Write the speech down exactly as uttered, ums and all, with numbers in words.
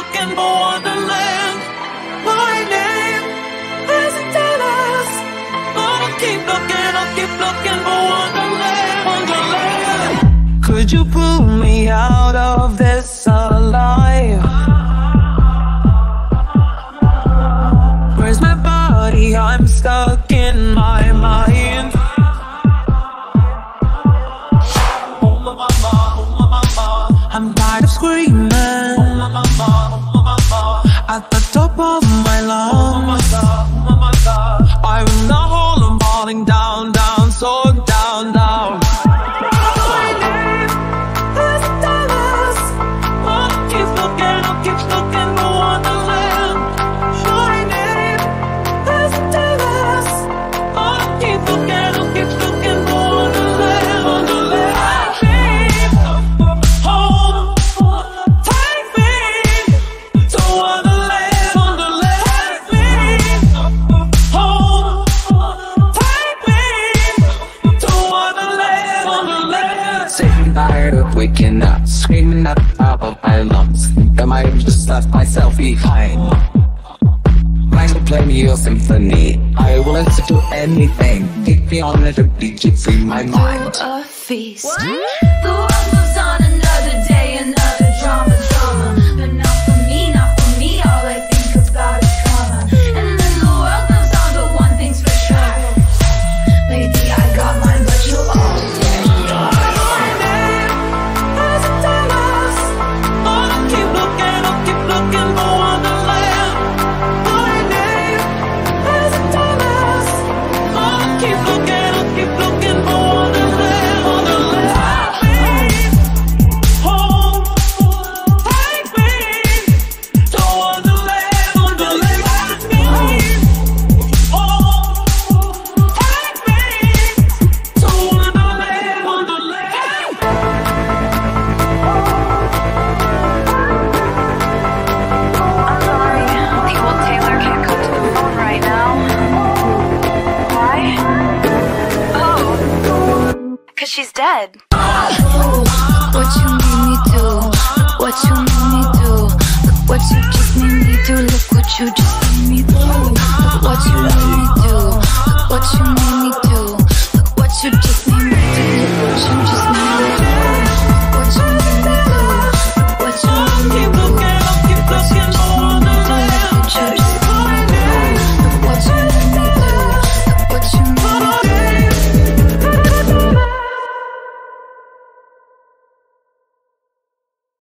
looking for wonderland. My name isn't Dallas, but I'll keep looking, I'll keep looking for wonderland, wonderland. Could you pull me out of this alive? Where's my body? I'm stuck in my mind. Oh my mama, oh my mama, I'm tired of screaming. Oh my mama, oh my mama, at the top of my lungs. Oh my God, I'm in the hole, I'm falling down, down, so down, down. My name is Dallas, but I'll keep looking, I'll keep looking for wonderland. My name is Dallas, but I'll keep looking, I'll keep looking for wonderland, wonderland. Home, take me to wonderland, wonderland. Home, take me to wonderland, wonderland. Sick and tired of waking up, screaming at the top of my lungs. Think I might have just left myself behind. Mind to play me your symphony, I will answer to anything. Take me on a beach to free my mind. To a feast. The world moves on, another day, another drama, drama. But not for me, not for me, all I think about is karma. And then the world moves on, but one thing's for sure, baby, I got mine, but you all dead. My name is Dallas, but I'll keep looking, I'll keep looking for wonderland. My name is Dallas, but I'll keep looking, I'll keep looking for wonderland, wonderland. Home, take me to wonderland, wonderland. Home, take me to wonderland, wonderland. I'm sorry, the old Taylor can't come to the phone right now. Why? Oh, cause she's dead. What you made me do, look what you made me do. Look what you just made me do, look what you just made me do. Look what you made me do, look what you made me do. Look what you just